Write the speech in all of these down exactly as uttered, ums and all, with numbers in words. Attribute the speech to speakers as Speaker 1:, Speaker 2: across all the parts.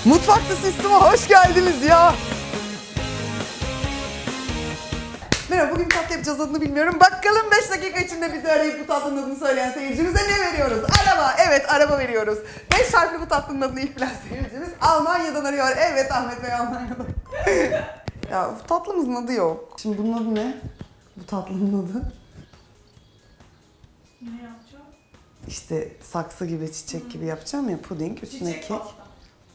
Speaker 1: Mutfakta Sistem'a hoş geldiniz ya. Merhaba, bugün tatlı yapacağız, adını bilmiyorum. Bakalım beş dakika içinde bizi arayıp bu tatlının adını söyleyen seyircimize ne veriyoruz? Araba, evet araba veriyoruz. beş harfli bu tatlının adını ilk bilen seyircimiz Almanya'dan arıyor. Evet Ahmet Bey Almanya'dan. Ya bu tatlımızın adı yok. Şimdi bunun adı ne? Bu tatlının adı?
Speaker 2: Ne yapacağım?
Speaker 1: İşte saksı gibi, çiçek hmm. gibi yapacağım ya, puding, üstüne
Speaker 2: çiçek
Speaker 1: kek.
Speaker 2: pasta.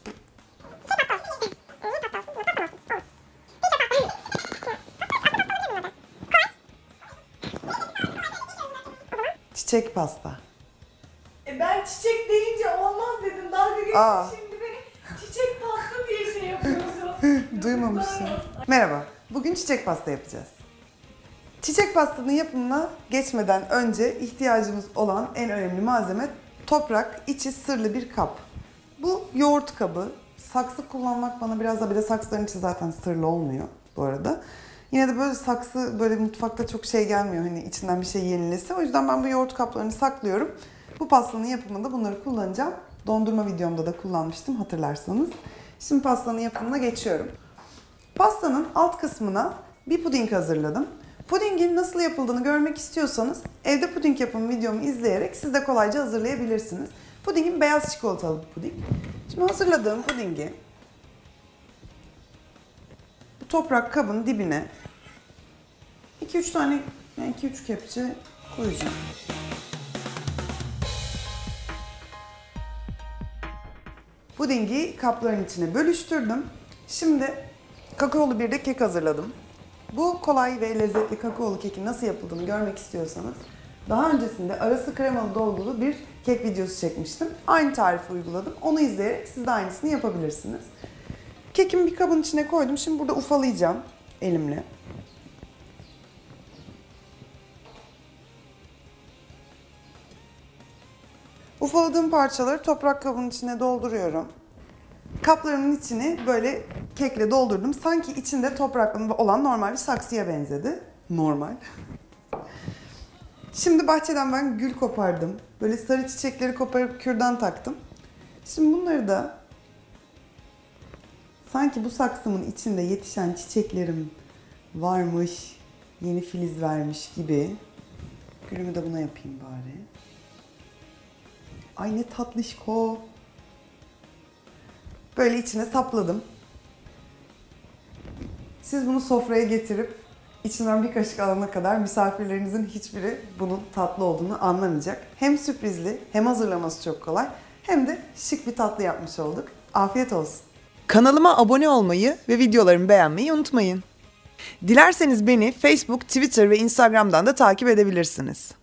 Speaker 1: Çiçek pasta.
Speaker 2: E ben çiçek deyince olmaz dedim. Dalga geçti şimdi beni. Çiçek pasta diye şey yapıyorsun.
Speaker 1: Duymamışsın. Merhaba. Bugün çiçek pasta yapacağız. Çiçek pastanın yapımına geçmeden önce ihtiyacımız olan en önemli malzeme toprak, içi sırlı bir kap. Bu yoğurt kabı. Saksı kullanmak bana biraz da, bir de saksıların içi zaten sırlı olmuyor bu arada. Yine de böyle saksı böyle mutfakta çok şey gelmiyor, hani içinden bir şey yenilesi. O yüzden ben bu yoğurt kaplarını saklıyorum. Bu pastanın yapımında bunları kullanacağım. Dondurma videomda da kullanmıştım hatırlarsanız. Şimdi pastanın yapımına geçiyorum. Pastanın alt kısmına bir puding hazırladım. Pudingin nasıl yapıldığını görmek istiyorsanız evde puding yapımı videomu izleyerek siz de kolayca hazırlayabilirsiniz. Pudingin beyaz çikolatalı bir puding. Şimdi hazırladığım pudingi bu toprak kabın dibine iki üç tane, yani iki üç kepçe koyacağım. Pudingi kapların içine bölüştürdüm. Şimdi kakaolu bir de kek hazırladım. Bu kolay ve lezzetli kakaolu kekin nasıl yapıldığını görmek istiyorsanız daha öncesinde arası kremalı dolgulu bir kek videosu çekmiştim. Aynı tarifi uyguladım. Onu izleyerek siz de aynısını yapabilirsiniz. Kekimi bir kabın içine koydum. Şimdi burada ufalayacağım elimle. Ufaladığım parçaları toprak kabın içine dolduruyorum. Kaplarımın içini böyle kekle doldurdum. Sanki içinde topraklı olan normal bir saksıya benzedi. Normal. Şimdi bahçeden ben gül kopardım. Böyle sarı çiçekleri koparıp kürdan taktım. Şimdi bunları da sanki bu saksımın içinde yetişen çiçeklerim varmış, yeni filiz vermiş gibi. Gülümü de buna yapayım bari. Ay ne tatlışko. Böyle içine sapladım. Siz bunu sofraya getirip içinden bir kaşık alana kadar misafirlerinizin hiçbiri bunun tatlı olduğunu anlamayacak. Hem sürprizli, hem hazırlaması çok kolay, hem de şık bir tatlı yapmış olduk. Afiyet olsun. Kanalıma abone olmayı ve videolarımı beğenmeyi unutmayın. Dilerseniz beni Facebook, Twitter ve Instagram'dan da takip edebilirsiniz.